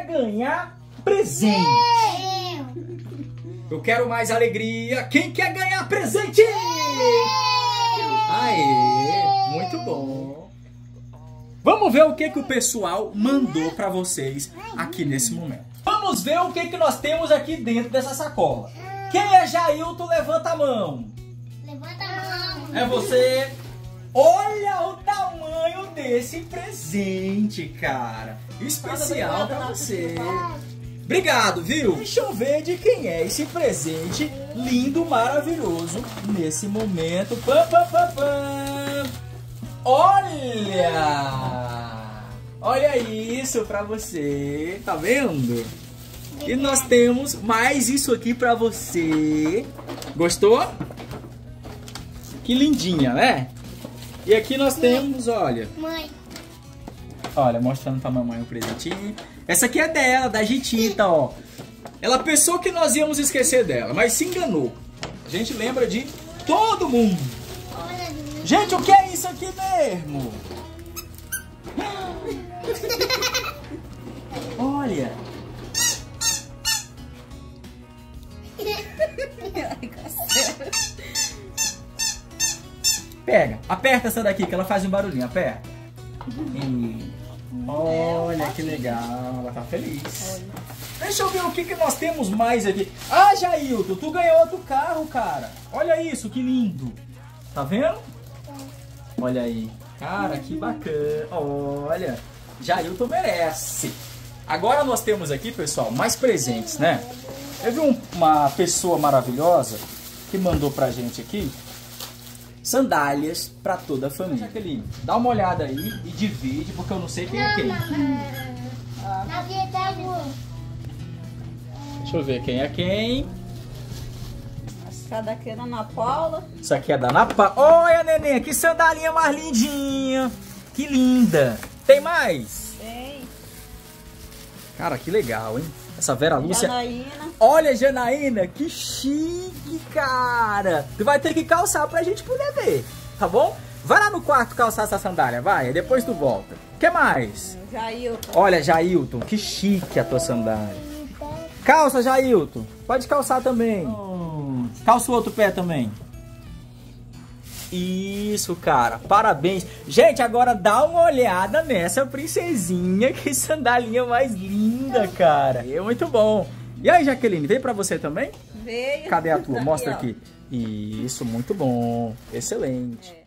ganhar presente? Eu quero mais alegria. Quem quer ganhar presente? Aê, muito bom. Vamos ver o que o pessoal mandou pra vocês aqui nesse momento. Vamos ver o que nós temos aqui dentro dessa sacola. Quem é Jailton? Levanta a mão. Levanta a mão. É você. Olha o tamanho desse presente, cara. Especial pra você. Obrigado, viu? Deixa eu ver de quem é esse presente lindo, maravilhoso, nesse momento. Pam, pam, pam, pam. Olha! Olha isso pra você. Tá vendo? E nós temos mais isso aqui pra você. Gostou? Que lindinha, né? E aqui nós temos, olha. Mãe. Olha, mostrando pra mamãe o presentinho. Essa aqui é dela, da Gitita, ó. Ela pensou que nós íamos esquecer dela, mas se enganou. A gente lembra de todo mundo. Gente, o que é isso aqui mesmo? Olha. Pega, aperta essa daqui que ela faz um barulhinho, aperta. Olha que legal, ela tá feliz. Deixa eu ver o que nós temos mais aqui. Ah, Jailton, tu ganhou outro carro, cara. Olha isso, que lindo. Tá vendo? Olha aí. Cara, que bacana. Olha, Jailton merece. Agora nós temos aqui, pessoal, mais presentes, né? Teve uma pessoa maravilhosa que mandou pra gente aqui sandálias pra toda a família. Jaqueline, dá uma olhada aí e divide, porque eu não sei quem é quem. Deixa eu ver quem é quem. Essa daqui é da Ana Paula. Isso aqui é da Ana Paula. Olha, neném, que sandalinha mais lindinha. Que linda. Tem mais? Tem. Cara, que legal, hein? Essa Vera Lúcia. Janaína. Olha, Janaína, que chique, cara. Tu vai ter que calçar pra gente poder ver, tá bom? Vai lá no quarto calçar essa sandália, vai. Depois tu volta. O que mais? Jailton. Olha, Jailton, que chique a tua sandália. Calça, Jailton. Pode calçar também. Calça o outro pé também. Isso, cara. Parabéns. Gente, agora dá uma olhada nessa princesinha. Que sandalinha mais linda, cara. É muito bom. E aí, Jaqueline, veio pra você também? Veio. Cadê a tua? Mostra Aqui, aqui. Isso, muito bom. Excelente.